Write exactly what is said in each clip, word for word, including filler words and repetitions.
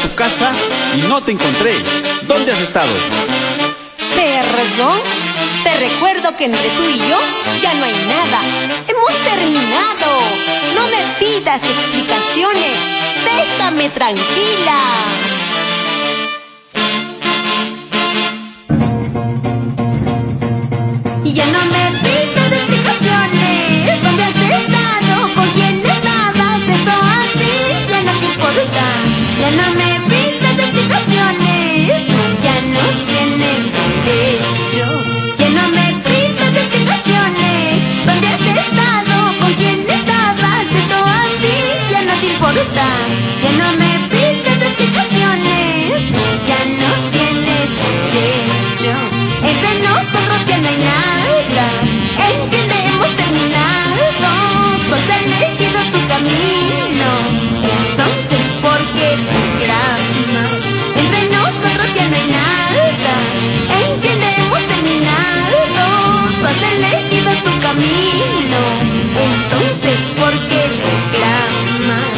tu casa y no te encontré. ¿Dónde has estado? ¿Perdón? Te recuerdo que entre tú y yo ya no hay nada. ¡Hemos terminado! No me pidas explicaciones. ¡Déjame tranquila! Y ya no me pidas explicaciones. ¿Dónde has estado? ¿Con quién estabas? Eso a ti ya no te importa. Ya no me pidas explicaciones. Ya no tienes derecho. Ya no me pidas explicaciones. ¿Dónde has estado? ¿Con quién estabas? Eso a ti ya no te importa. Ya no me pidas explicaciones. Ya no tienes derecho. Entre nosotros ya no hay nada. Entiende, hemos terminado. Tú has elegido tu camino. Entonces, ¿por qué reclamas? Entre nosotros ya no hay nada. Entiende, hemos terminado. Tú has elegido tu camino. Entonces, ¿por qué reclamas?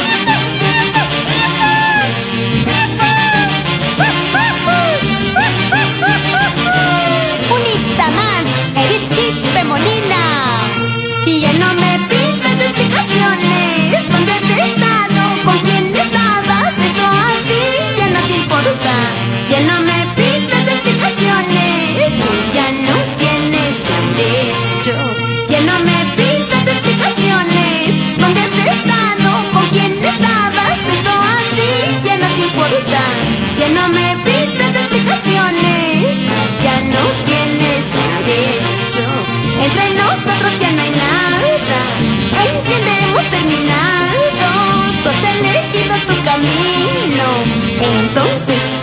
Unita más, Edith Quispe Molina. Y ya no me pidas explicaciones. ¿Dónde has estado? ¿Con quién estabas? Eso a ti ya no te importa. Ya no me pidas explicaciones. Ya no tienes derecho. Ya no me pidas explicaciones. ¿Dónde has estado? ¿Con quién estabas? Eso a ti ya no te importa. Ya no me pidas explicaciones. Ya no tienes derecho. Entre nosotros ya no hay nada. Entiende, hemos terminado. Tú has elegido tu camino. Entonces